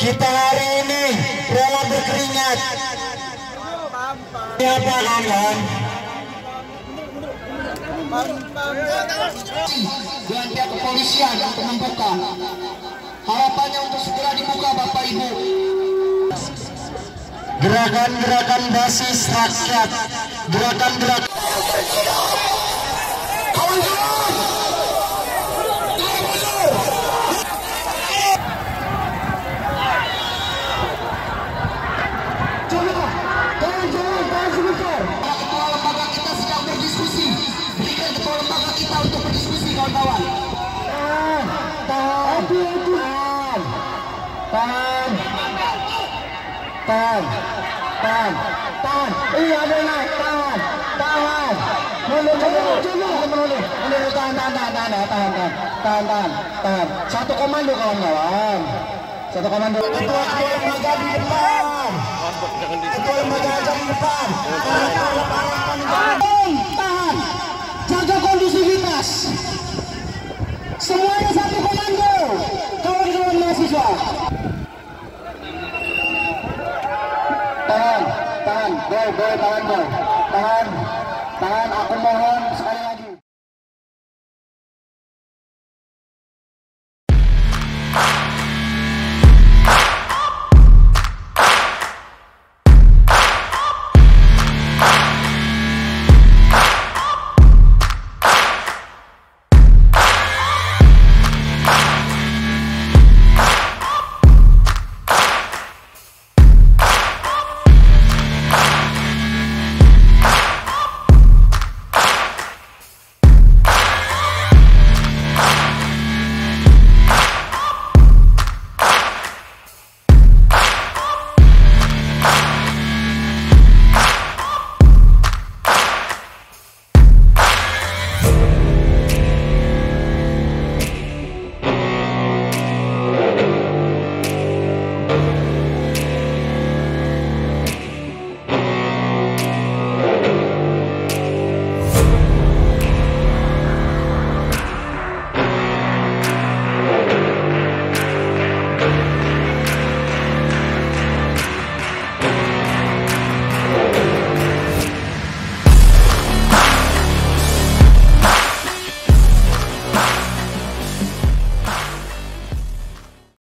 Kita hari ini rela berkeringat. Siapa kawan? Dengan pihak kepolisian untuk membuka. Harapannya untuk segera dibuka Bapak Ibu. Gerakan-gerakan basis rakyat, gerakan-gerakan kawan-kawan. Tahan. Iya benar, tahan. Mundur. Tahan. Satu komando kawan-kawan. Ketua lembaga di depan. Ketua lembaga di depan. Tahan. Jaga kondusivitas. Semuanya satu komando. Kawan-kawan mahasiswa. Tahan, boy, tahan. Aku mohon sekali lagi.